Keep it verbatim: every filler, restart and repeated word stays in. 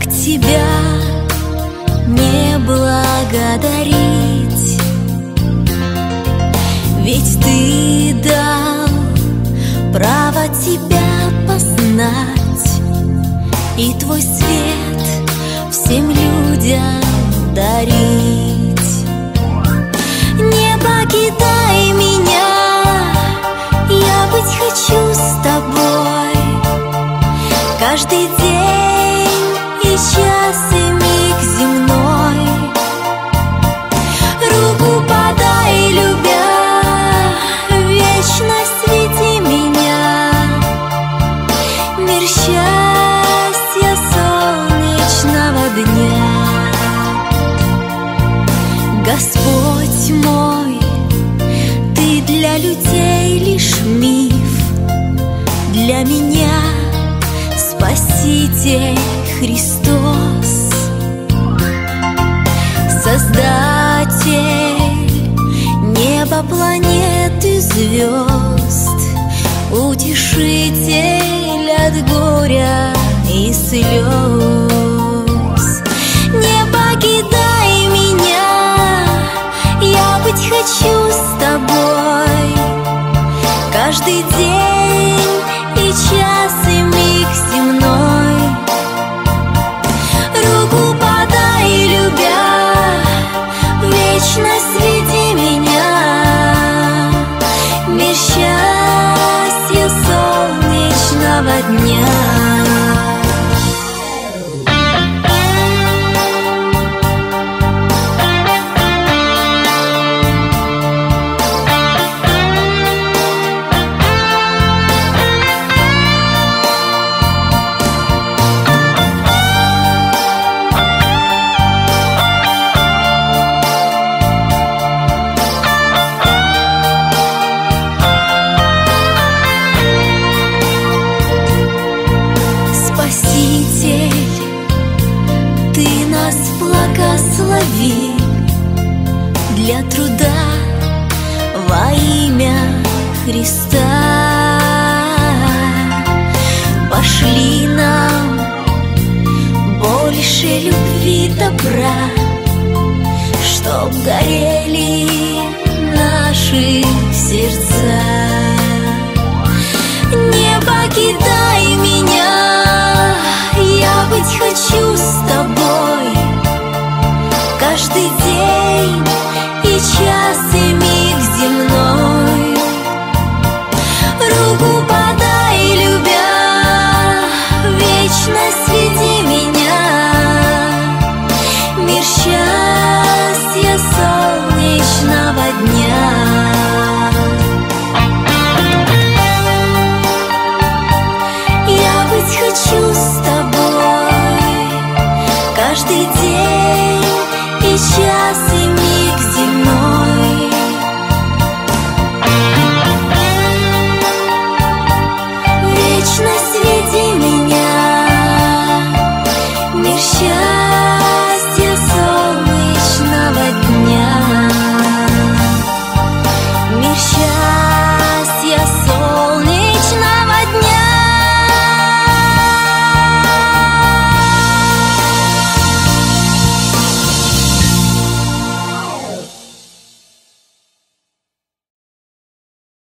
тебя не благодарить? Ведь ты дал право тебя познать, и твой свет всем людям дарить. Не покидай меня, я быть хочу с тобой каждый день и час, и миг земной. Руку подай, любя, вечно свети меня, мир счастья солнечного дня. Господь мой, ты для людей лишь миф, для меня Спаситель Христос, Создатель неба, планет и звезд, утешитель от горя и слез. Не покидай меня, я быть хочу с тобой каждый день и час, и миг земной. Руку подай, любя, вечно свети меня, мир счастья солнечного дня. Благослови для труда во имя Христа. Пошли нам больше любви, добра, чтоб горели наши сердца.